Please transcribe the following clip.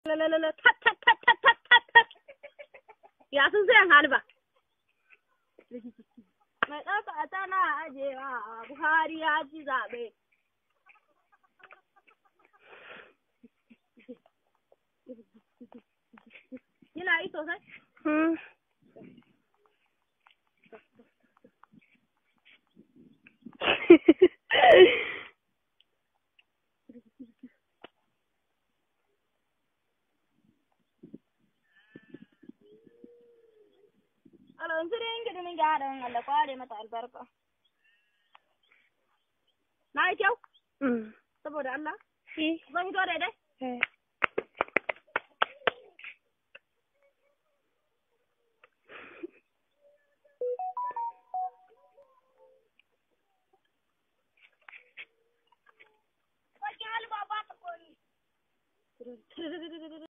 lalalala tat tat tat tat tat tat tat. Ya sun zai halba. Mai ɗauka tana ajewa Buhari ya ci zaɓe. Kina yi sosai? Alonsirin gidimin gyaran Allah kware mata albarka. Na yi kyau? Saboda Allah? Zan hito daidai? Sakin halba ba ta kori.